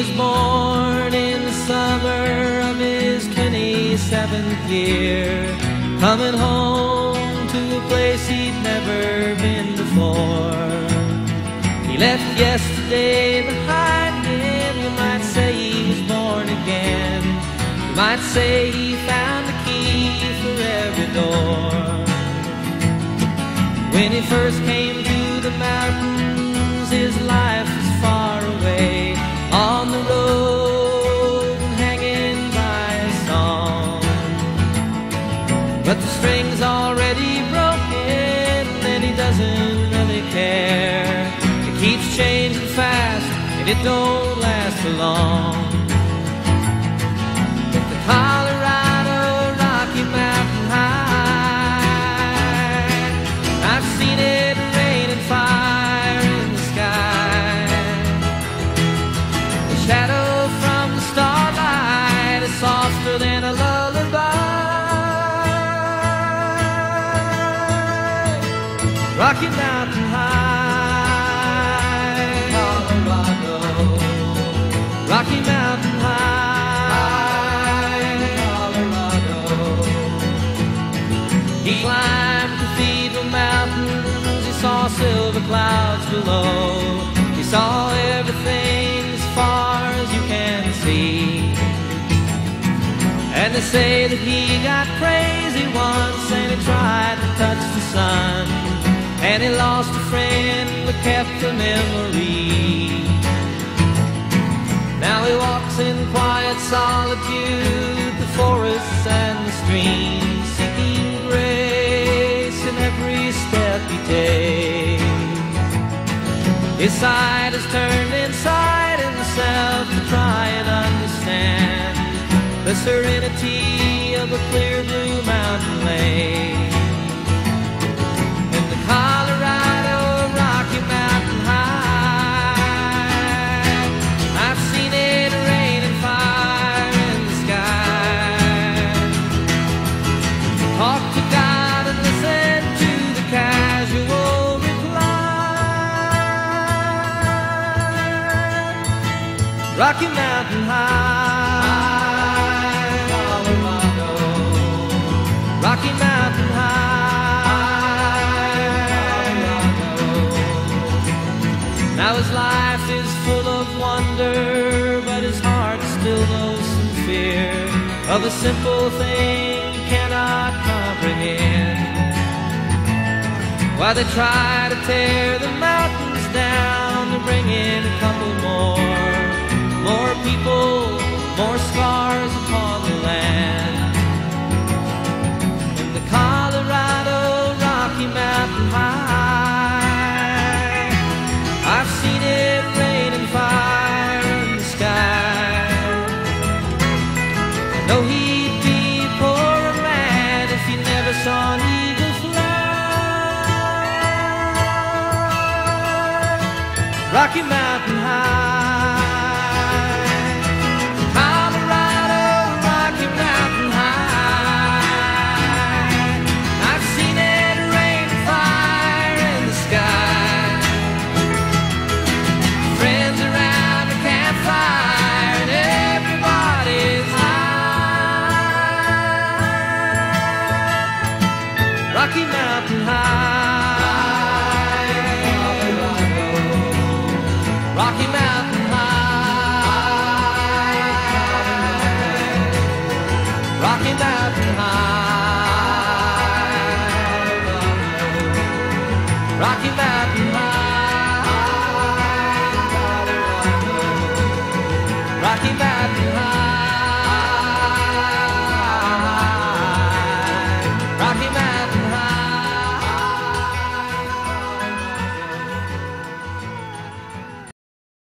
was born in the summer of his 27th year, coming home to a place he'd never been before. He left yesterday behind him. You might say he was born again. You might say he found the key for every door. When he first came to the mountains, his life was far away, on the road, hanging by a song. But the string's already broken, and he doesn't really care. It keeps changing fast, and it don't last for long. But the Colorado Rocky Mountain High, I've seen it rain and fire in the sky. The shadow from the starlight is softer than a lullaby. Rocky Mountain High, Colorado. Rocky Mountain High, Colorado. He climbed Cathedral Mountains, he saw silver clouds below. He saw everything as far as you can see. And they say that he got crazy once, and he tried to touch the sun, and he lost a friend but kept a memory. Now he walks in quiet solitude, the forests and the streams, seeking grace in every step he takes. His side is turned inside himself to try and understand the serenity of a clear blue mountain lake. In the Colorado Rocky Mountain High, I've seen it rain and fire in the sky. Talk to God and listen to the casual reply. Rocky Mountain High, Colorado. Rocky Mountain High, Colorado. Now his life is full of wonder, but his heart still knows some fear of a simple thing he cannot comprehend. Why they try to tear the mountains down to bring in a couple more people, more scars upon